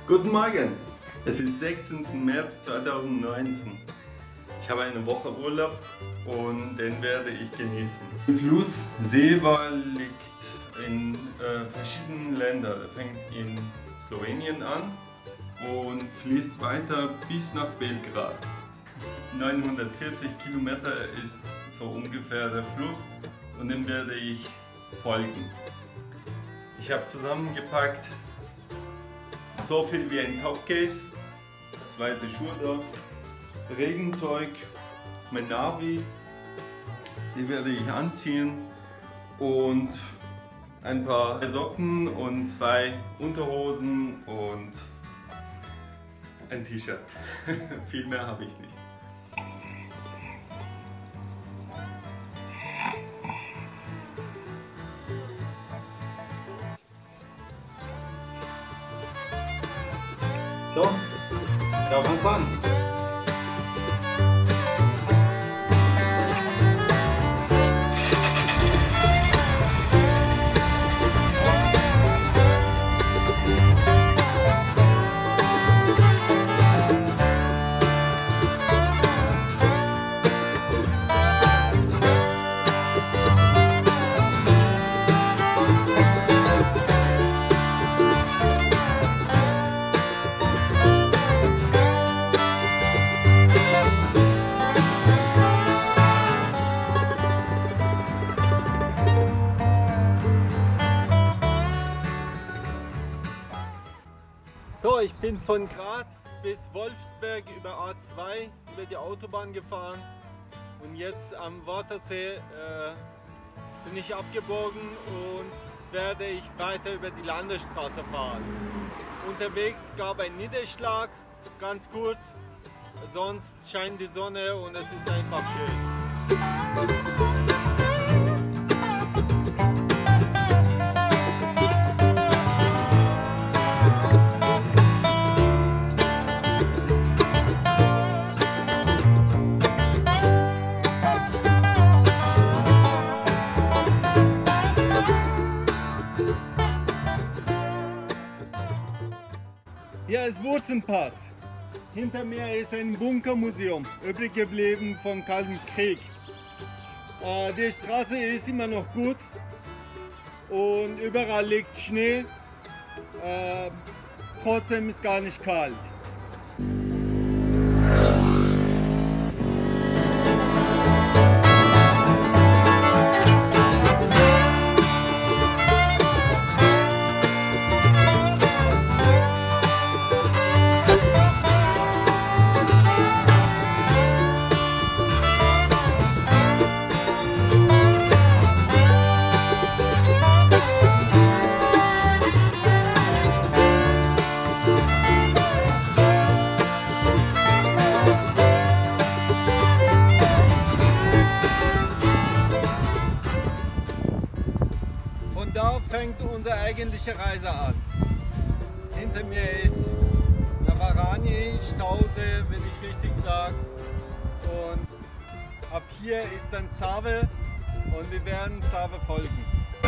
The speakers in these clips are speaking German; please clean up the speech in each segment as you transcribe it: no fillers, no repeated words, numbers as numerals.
Guten Morgen, es ist 6. März 2019. Ich habe eine Woche Urlaub und den werde ich genießen. Der Fluss Seva liegt in verschiedenen Ländern. Er fängt in Slowenien an und fließt weiter bis nach Belgrad. 940 Kilometer ist so ungefähr der Fluss und dem werde ich folgen. Ich habe zusammengepackt so viel wie ein Topcase, zweite Schuhe da, Regenzeug, mein Navi, die werde ich anziehen und ein paar Socken und 2 Unterhosen und ein T-Shirt. Viel mehr habe ich nicht. So, darf man fahren? So, ich bin von Graz bis Wolfsberg über A2 über die Autobahn gefahren und jetzt am Wörthersee bin ich abgebogen und werde ich weiter über die Landesstraße fahren. Unterwegs gab ein Niederschlag, ganz kurz, sonst scheint die Sonne und es ist einfach schön. Hier ist Wurzenpass. Hinter mir ist ein Bunkermuseum, übrig geblieben vom Kalten Krieg. Die Straße ist immer noch gut und überall liegt Schnee. Trotzdem ist gar nicht kalt. Und da fängt unsere eigentliche Reise an. Hinter mir ist Navarani, Stausee, wenn ich richtig sage. Und ab hier ist dann Save und wir werden Save folgen.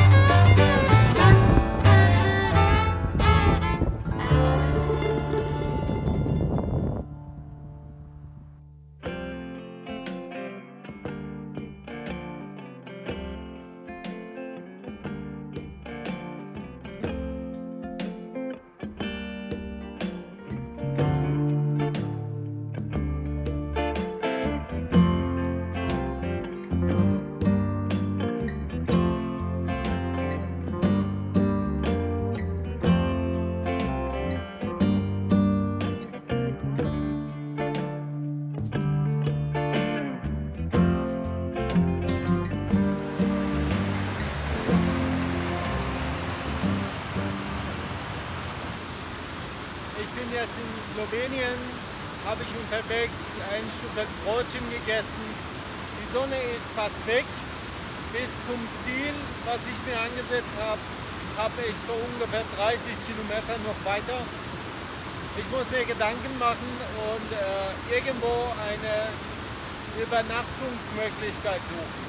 Ich bin jetzt in Slowenien, habe ich unterwegs ein Stück Brötchen gegessen. Die Sonne ist fast weg. Bis zum Ziel, was ich mir angesetzt habe, habe ich so ungefähr 30 Kilometer noch weiter. Ich muss mir Gedanken machen und irgendwo eine Übernachtungsmöglichkeit suchen.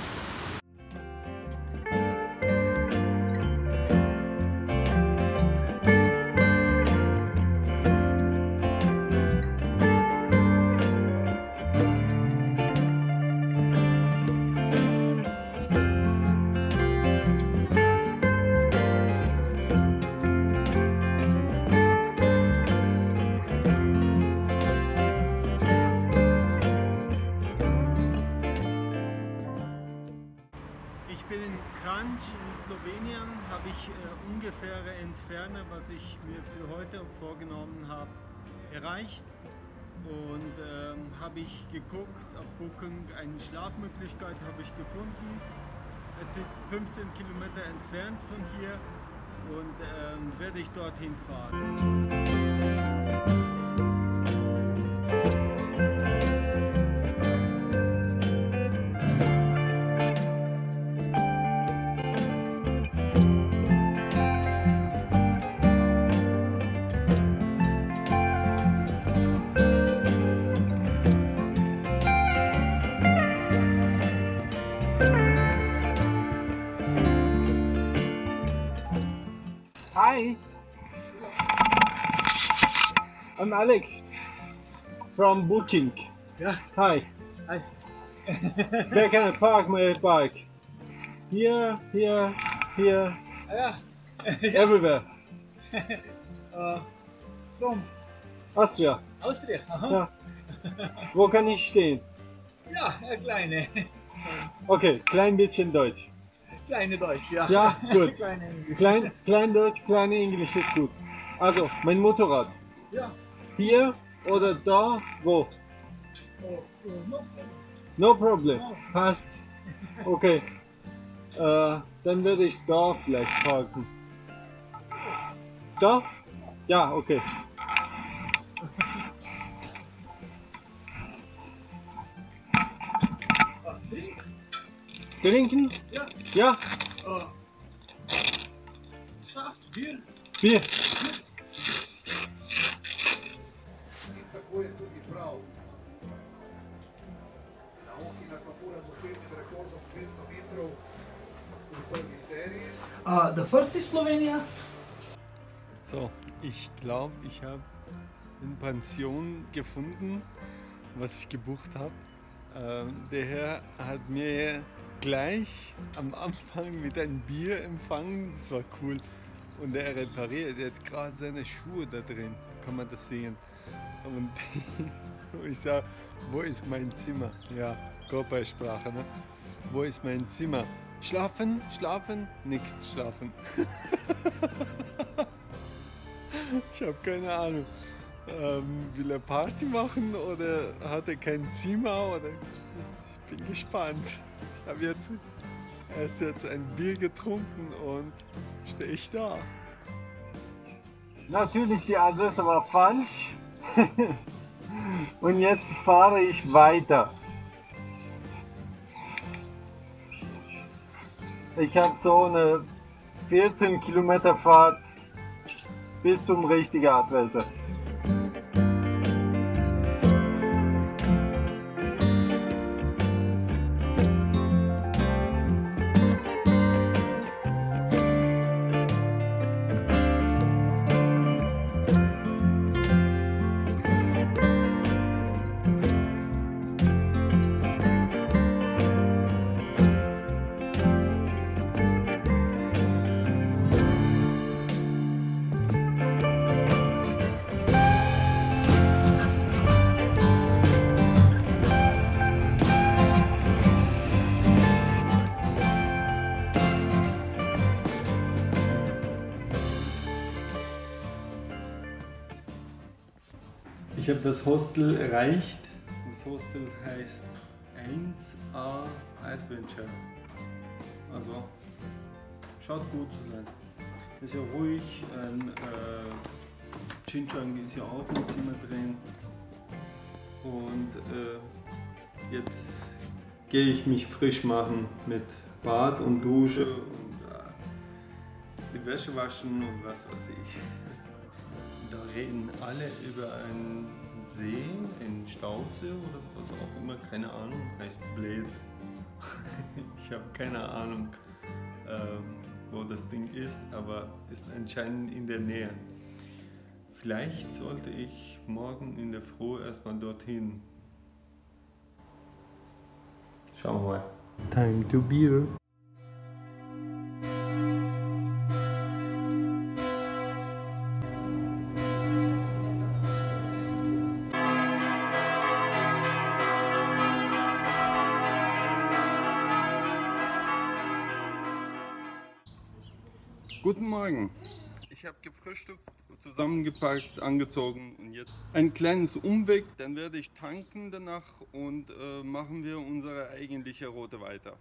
Slowenien habe ich ungefähre Entfernung, was ich mir für heute vorgenommen habe, erreicht. Und habe ich geguckt auf Booking, eine Schlafmöglichkeit habe ich gefunden. Es ist 15 Kilometer entfernt von hier und werde ich dorthin fahren. Hi, I'm Alex from Booking. Yeah. Hi. Hi. Where can I park my bike? Here, here, here, Yeah. everywhere. From Austria. Austria. Aha. Ja. Wo kann ich stehen? Ja, kleine. Okay, klein bisschen Deutsch. Kleine Deutsch, ja. Ja, gut. Kleine Englisch. Klein Deutsch, kleine Englisch ist gut. Also, mein Motorrad. Ja. Hier oder da, wo? No. No problem. Passt. Okay. Dann würde ich da vielleicht parken. Da? Ja, okay. Trinken? Ja. Ja, Bier. Bier. Tako je tudi prav. Na Okina Kapura z osebnim rekordom 200 metrov v prvi seriji. The first is Slovenia. So, ich glaube, ich habe eine Pension gefunden, was ich gebucht habe. Der Herr hat mir gleich am Anfang mit einem Bier empfangen, das war cool. Und er repariert jetzt gerade seine Schuhe da drin, kann man das sehen. Und ich sage, wo ist mein Zimmer? Ja, Körpersprache, ne? Wo ist mein Zimmer? Schlafen, schlafen, nichts schlafen. Ich habe keine Ahnung. Will er Party machen oder hat er kein Zimmer? Oder ich bin gespannt. Ich habe erst jetzt ein Bier getrunken und stehe ich da. Natürlich, die Adresse war falsch. Und jetzt fahre ich weiter. Ich habe so eine 14 Kilometer Fahrt bis zum richtigen Adresse. Ich habe das Hostel erreicht. Das Hostel heißt 1A Adventure. Also schaut gut zu sein. Ist ja ruhig. Xinjiang ist ja auch ein Zimmer drin. Und jetzt gehe ich mich frisch machen mit Bad und Dusche und die Wäsche waschen und was weiß ich. Da reden alle über einen See, einen Stausee oder was auch immer, keine Ahnung, heißt Bled. Ich habe keine Ahnung, wo das Ding ist, aber ist anscheinend in der Nähe. Vielleicht sollte ich morgen in der Früh erstmal dorthin. Schauen wir mal. Time to beer. Guten Morgen. Ich habe gefrühstückt, zusammengepackt, angezogen und jetzt ein kleines Umweg. Dann werde ich tanken danach und machen wir unsere eigentliche Route weiter.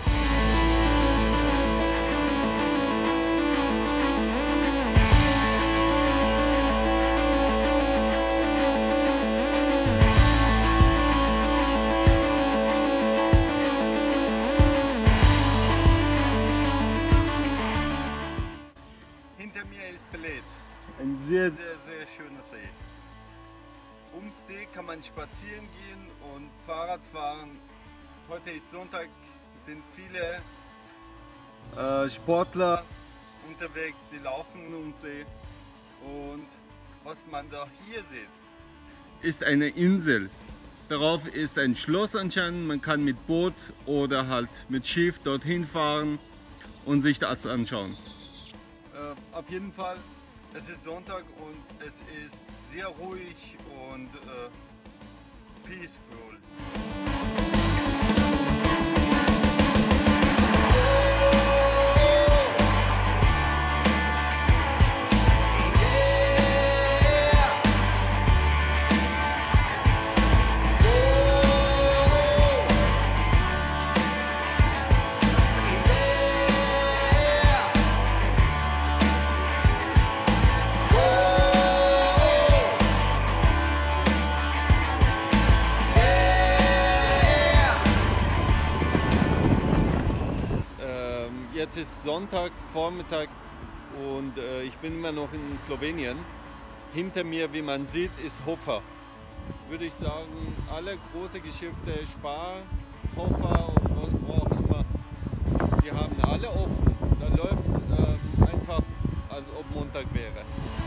Hinter mir ist Belet, ein sehr schöner See. Ums See kann man spazieren gehen und Fahrrad fahren. Heute ist Sonntag, sind viele Sportler unterwegs, die laufen ums See. Und was man da hier sieht, ist eine Insel. Darauf ist ein Schloss anscheinend, man kann mit Boot oder halt mit Schiff dorthin fahren und sich das anschauen. Auf jeden Fall, es ist Sonntag und es ist sehr ruhig und peaceful. Jetzt ist Sonntagvormittag und ich bin immer noch in Slowenien. Hinter mir, wie man sieht, ist Hofer. Würde ich sagen, alle große Geschäfte, Spar, Hofer und wo auch immer, die haben alle offen. Da läuft einfach, als ob Montag wäre.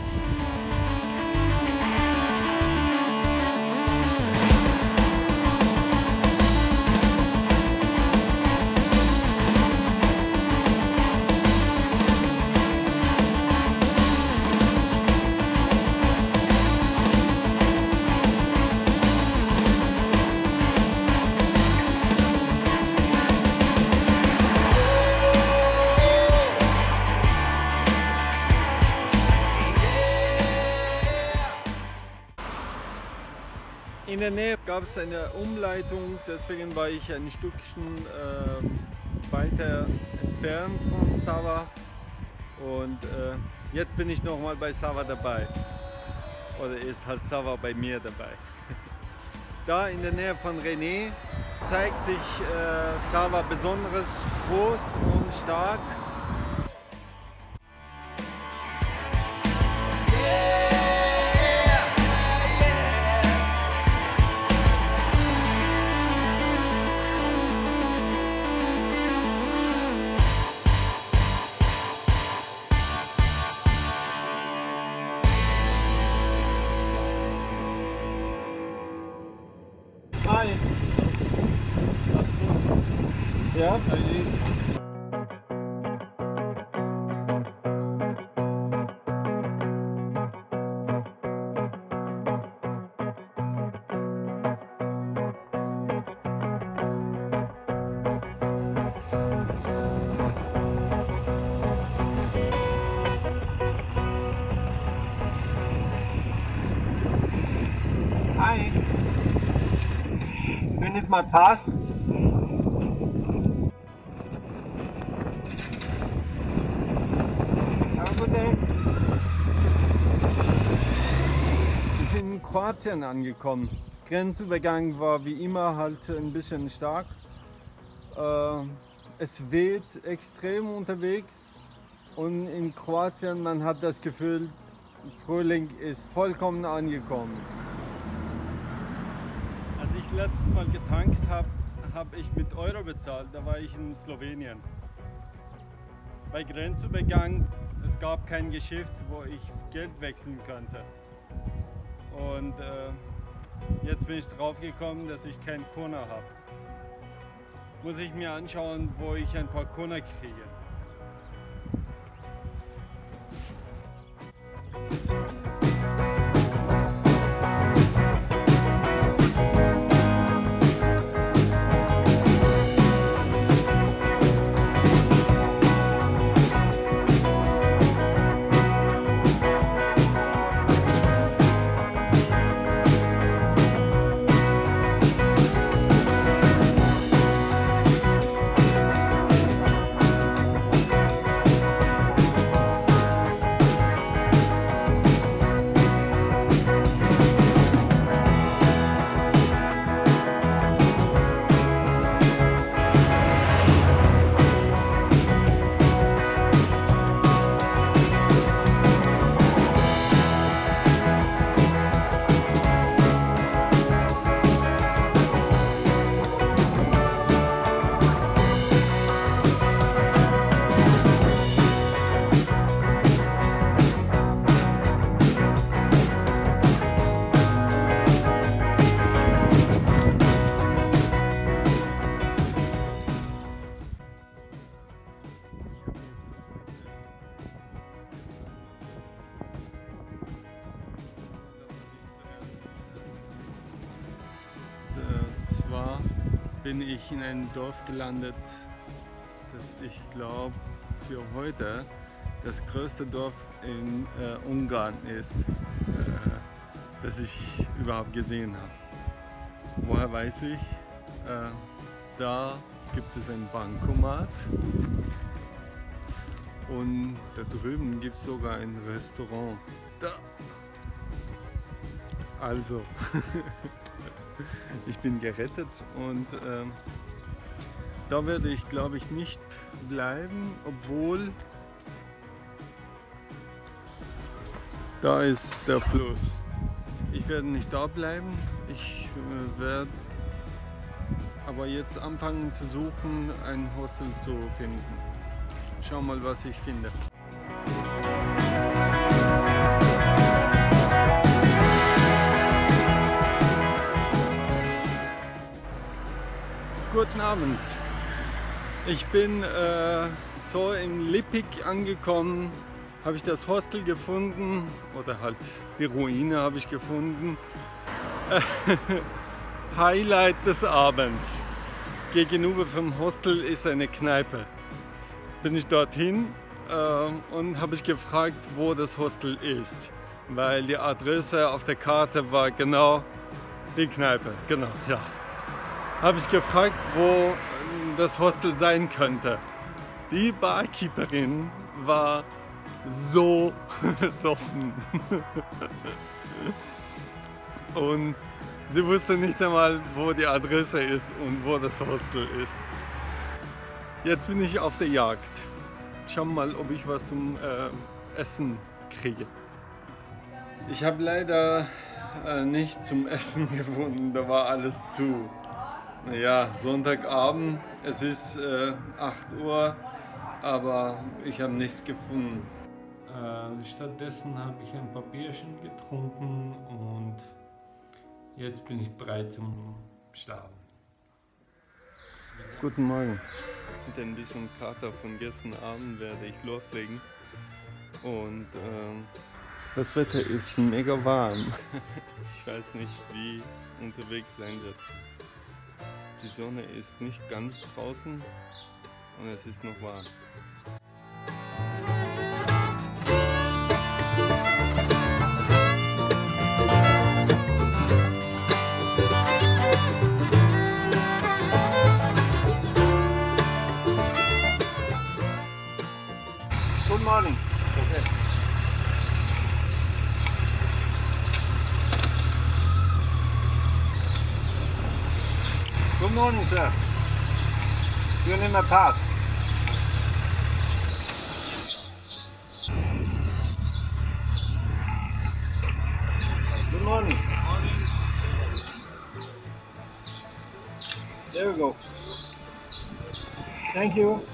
In der Nähe gab es eine Umleitung, deswegen war ich ein Stückchen weiter entfernt von Sava und jetzt bin ich nochmal bei Sava dabei. Oder ist halt Sava bei mir dabei. Da in der Nähe von René zeigt sich Sava besonders groß und stark. Hi. Alles gut? Ja, eigentlich. Hi. Wenn es mal passt. Ich bin in Kroatien angekommen. Grenzübergang war wie immer halt ein bisschen stark. Es weht extrem unterwegs und in Kroatien man hat das Gefühl, Frühling ist vollkommen angekommen. Als ich letztes Mal getankt habe, habe ich mit Euro bezahlt, da war ich in Slowenien. Bei Grenzübergang, es gab kein Geschäft, wo ich Geld wechseln könnte. Und jetzt bin ich drauf gekommen, dass ich keinen Kuna habe. Muss ich mir anschauen, wo ich ein paar Kuna kriege. bin ich in einem Dorf gelandet, das ich glaube für heute das größte Dorf in Ungarn ist, das ich überhaupt gesehen habe. Woher weiß ich? Da gibt es ein Bankomat und da drüben gibt es sogar ein Restaurant. Da. Also, ich bin gerettet und da werde ich, glaube ich, nicht bleiben, obwohl da ist der Fluss. Ich werde nicht da bleiben, ich werde aber jetzt anfangen zu suchen, ein Hostel zu finden. Schau mal, was ich finde. Guten Abend. Ich bin so in Lipik angekommen, habe ich das Hostel gefunden oder halt die Ruine habe ich gefunden. Highlight des Abends. Gegenüber vom Hostel ist eine Kneipe. Bin ich dorthin und habe ich gefragt, wo das Hostel ist, weil die Adresse auf der Karte war genau die Kneipe. Genau, ja. Habe ich gefragt, wo das Hostel sein könnte. Die Barkeeperin war so besoffen und sie wusste nicht einmal, wo die Adresse ist und wo das Hostel ist. Jetzt bin ich auf der Jagd. Schauen wir mal, ob ich was zum Essen kriege. Ich habe leider nicht zum Essen gefunden, da war alles zu. Ja, Sonntagabend, es ist 8 Uhr, aber ich habe nichts gefunden. Stattdessen habe ich ein paar Bierchen getrunken und jetzt bin ich bereit zum Schlafen. Guten Morgen. Mit ein bisschen Kater von gestern Abend werde ich loslegen. Und das Wetter ist mega warm. Ich weiß nicht, wie unterwegs sein wird. Die Sonne ist nicht ganz draußen und es ist noch warm. Good morning. Okay. Good morning, sir. You need my pass. Good morning. There we go. Thank you.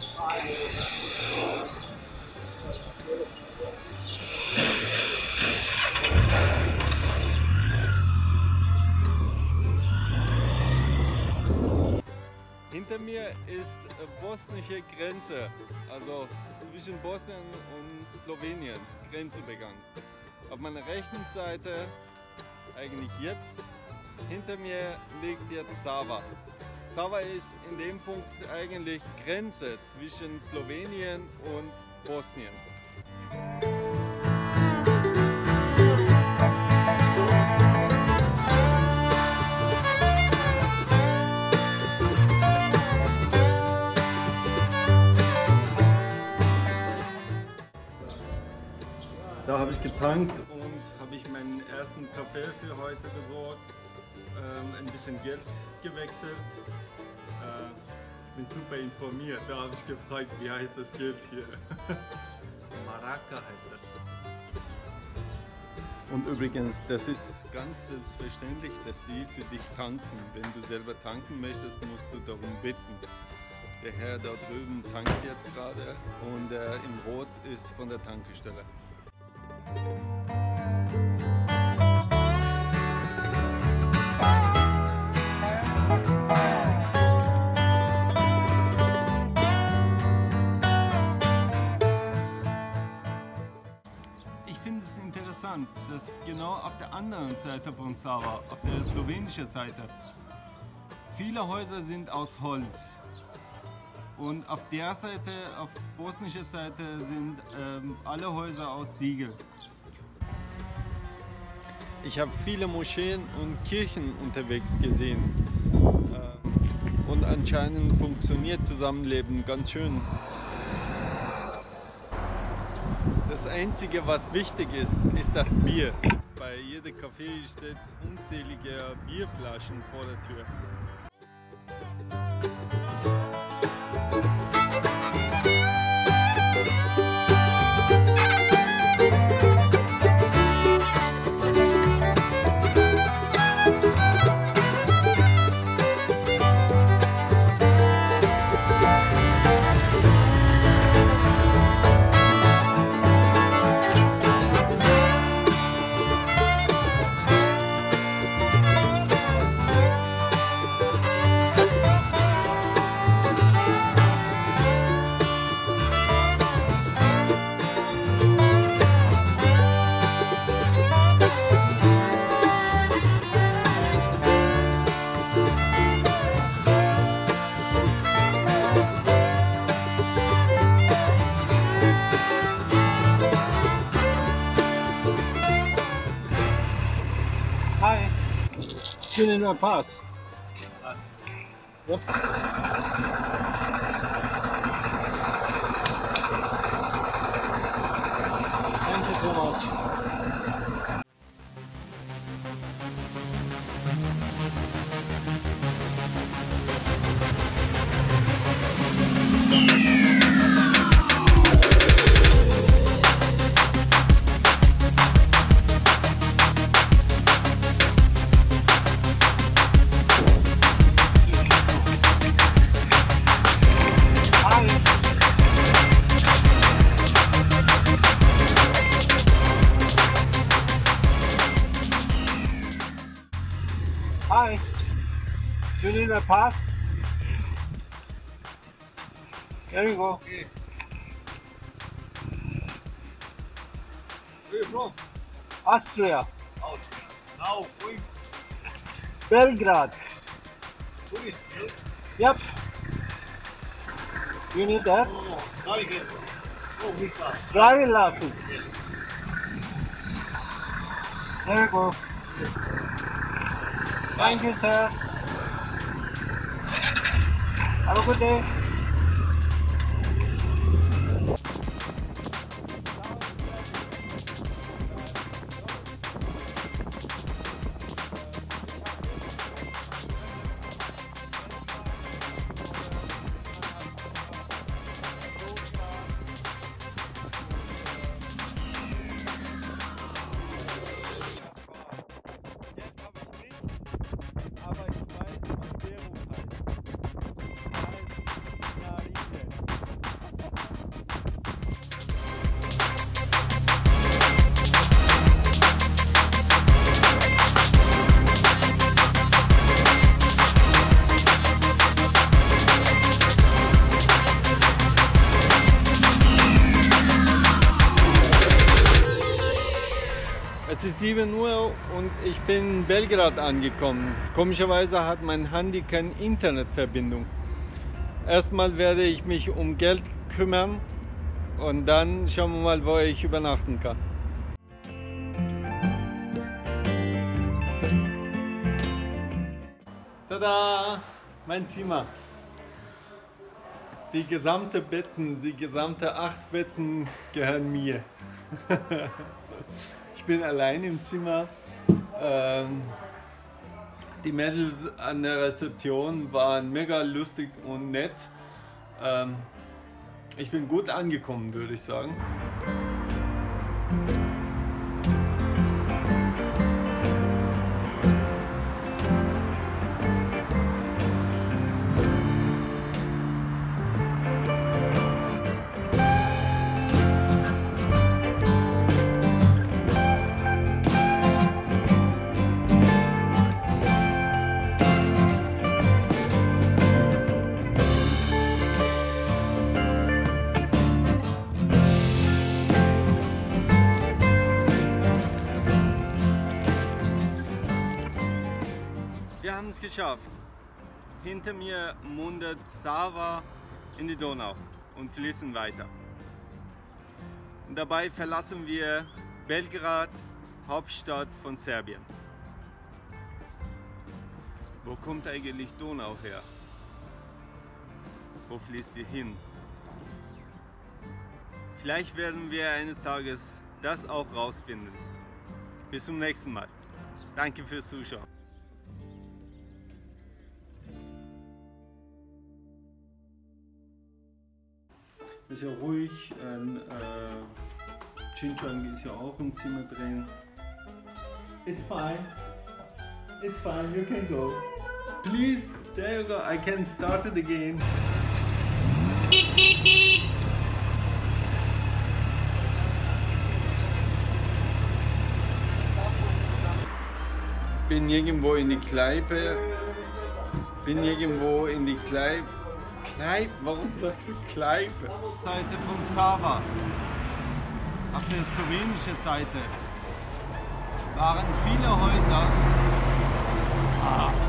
Hinter mir ist bosnische Grenze, also zwischen Bosnien und Slowenien, Grenzübergang. Auf meiner rechten Seite, eigentlich jetzt, hinter mir liegt jetzt Sava. Sava ist in dem Punkt eigentlich Grenze zwischen Slowenien und Bosnien. Da habe ich getankt und habe ich meinen ersten Kaffee für heute besorgt, ein bisschen Geld gewechselt. Ich bin super informiert, da habe ich gefragt, wie heißt das Geld hier? Maraka heißt das. Und übrigens, das ist ganz selbstverständlich, dass sie für dich tanken. Wenn du selber tanken möchtest, musst du darum bitten. Der Herr da drüben tankt jetzt gerade und der im Rot ist von der Tankstelle. Ich finde es interessant, dass genau auf der anderen Seite von Sava, auf der slowenischen Seite, Viele Häuser sind aus Holz. Und auf der Seite, auf bosnischer Seite, sind alle Häuser aus Ziegel. Ich habe viele Moscheen und Kirchen unterwegs gesehen. Und anscheinend funktioniert Zusammenleben ganz schön. Das Einzige, was wichtig ist, ist das Bier. Bei jedem Café steht unzählige Bierflaschen vor der Tür. Hi. Schönen Pass. Yep. Thank you so much. Hi. Schönen Pass. There you go. Okay. Where are you from? Austria. Now, going Belgrade. to Yep. You need that? navigate. Oh, we start. Driving license. There you go. Thank you, sir. Have a good day. Aber ich weiß, was Währung heißt. Das heißt Naride. Es ist 7 Uhr und ich bin in Belgrad angekommen. Komischerweise hat mein Handy keine Internetverbindung. Erstmal werde ich mich um Geld kümmern und dann schauen wir mal, wo ich übernachten kann. Tada! Mein Zimmer. Die gesamte Betten, die gesamte 8 Betten gehören mir. Ich bin allein im Zimmer. Die Mädels an der Rezeption waren mega lustig und nett. Ich bin gut angekommen, würde ich sagen. Wir haben es geschafft. Hinter mir mündet Sava in die Donau und fließen weiter. Und dabei verlassen wir Belgrad, Hauptstadt von Serbien. Wo kommt eigentlich Donau her? Wo fließt die hin? Vielleicht werden wir eines Tages das auch rausfinden. Bis zum nächsten Mal. Danke fürs Zuschauen. Ist ja ruhig, Xinjiang ist ja auch im Zimmer drin. It's fine, you can go. Please, there you go, I can start it again. Bin irgendwo in die Kneipe. Warum sagst du Kneipe? Seite von Sava. Auf der slowenischen Seite waren viele Häuser.